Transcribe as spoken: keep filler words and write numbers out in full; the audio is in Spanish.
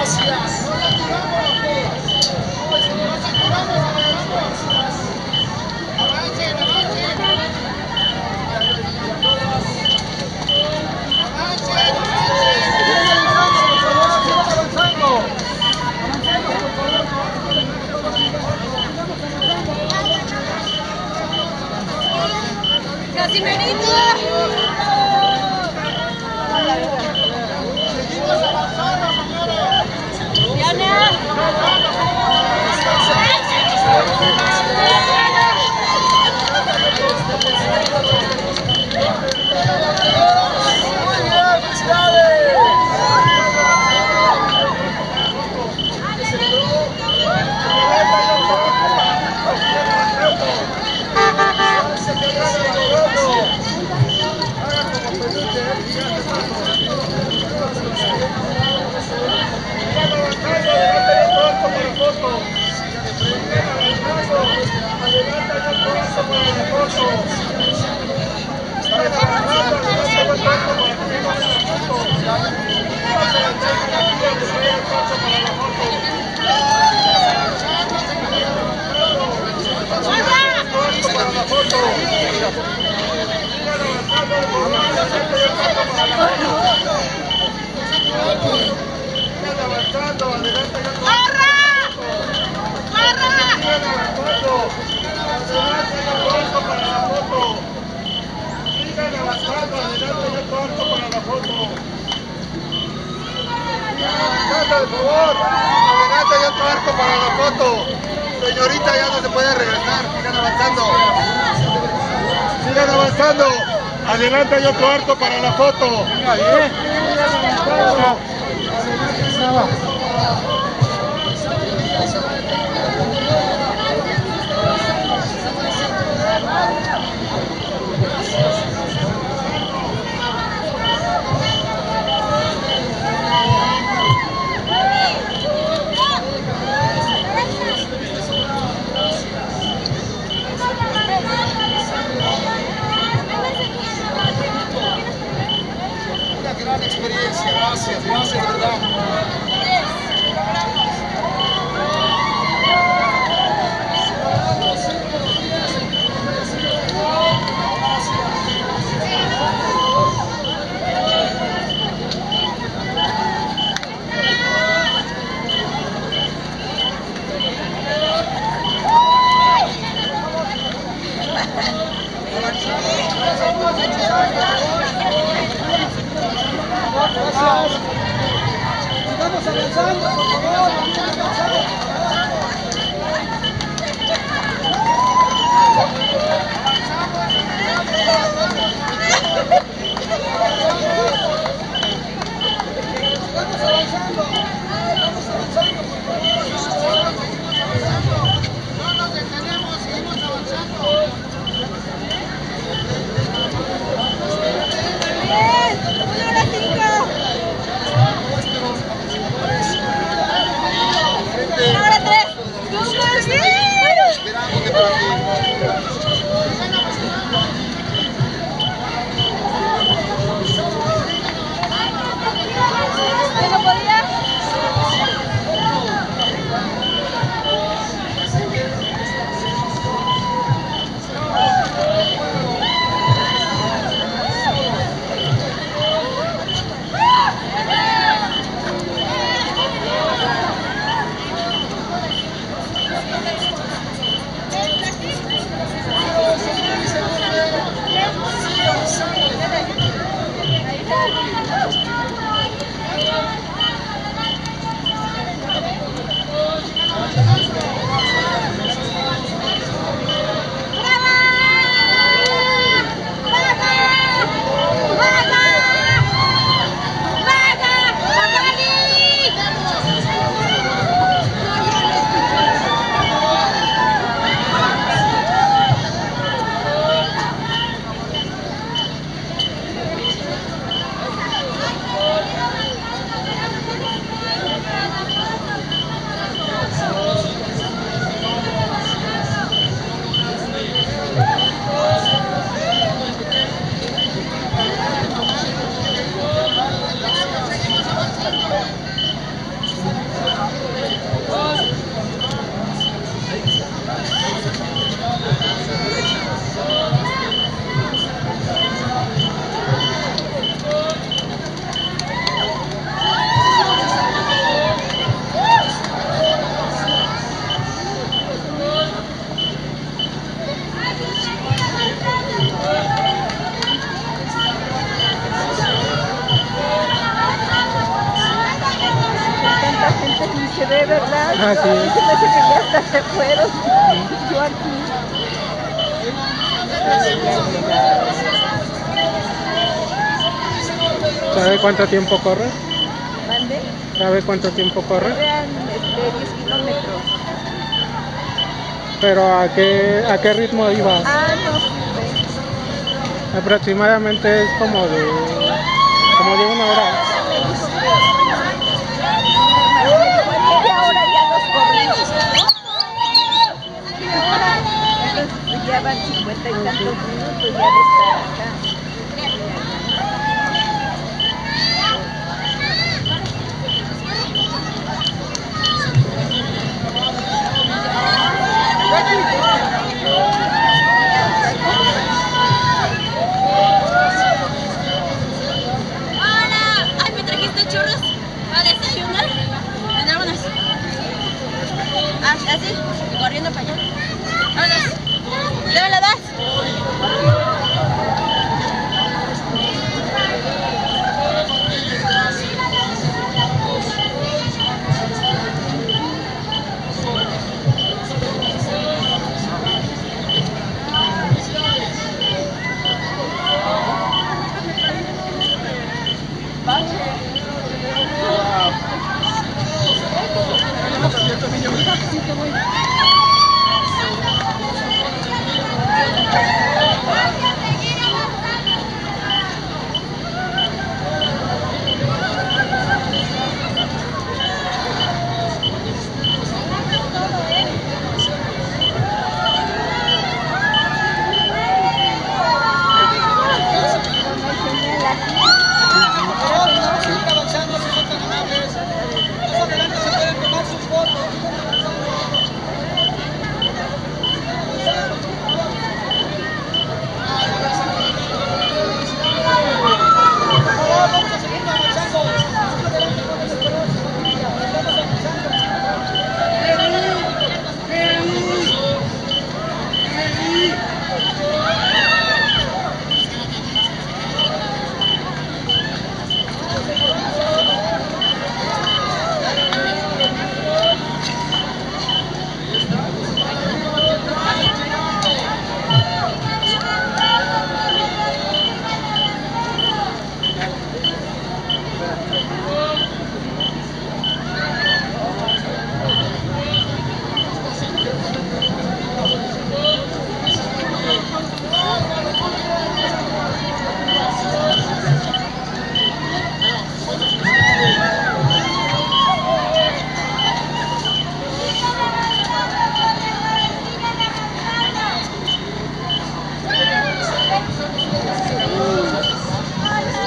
¡Casimerito! ¡Seguimos avanzando, señores! ¡Diana! Por favor, adelante, hay otro arco para la foto. Señorita, ya no se puede regresar, sigan avanzando. Sigan avanzando. Adelante, hay otro arco para la foto. Gran experiencia, gracias, gracias, de verdad. Estamos avanzando, por favor, vamos a avanzar. se ve, ¿verdad? Ah, sí. A mí se me hace que ya hasta se fueron. Yo aquí. ¿Sabe cuánto tiempo corre? ¿Mande? ¿Sabe cuánto tiempo corre? Corren este, diez kilómetros. ¿Pero a qué, a qué ritmo iba? Ah, no supe. Aproximadamente es como de, como de una hora. Me dijo que media hora ya los corrí. Media hora. Entonces ya van cincuenta y tantos minutos ya de estar acá.